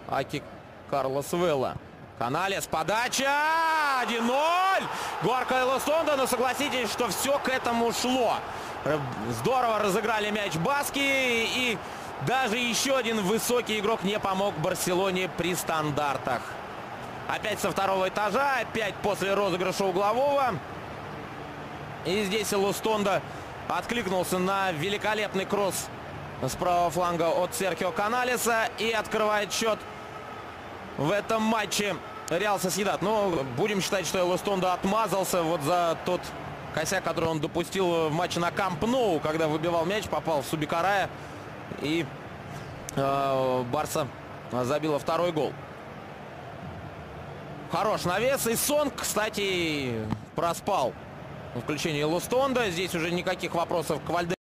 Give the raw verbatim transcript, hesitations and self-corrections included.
Аки Карлос Велла. Каналес, подача, один ноль. Горка Элостонда, но согласитесь, что все к этому шло. Здорово разыграли мяч баски, и даже еще один высокий игрок не помог Барселоне при стандартах. Опять со второго этажа, опять после розыгрыша углового. И здесь Элостонда откликнулся на великолепный кросс с правого фланга от Серхио Каналеса и открывает счет в этом матче Реал Сосьедад. Но будем считать, что Элостонда отмазался вот за тот косяк, который он допустил в матче на Камп Ноу, когда выбивал мяч, попал в Субикарая, и э, Барса забила второй гол. Хорош навес. И Сон, кстати, проспал включение Элостонда. Здесь уже никаких вопросов к Вальде.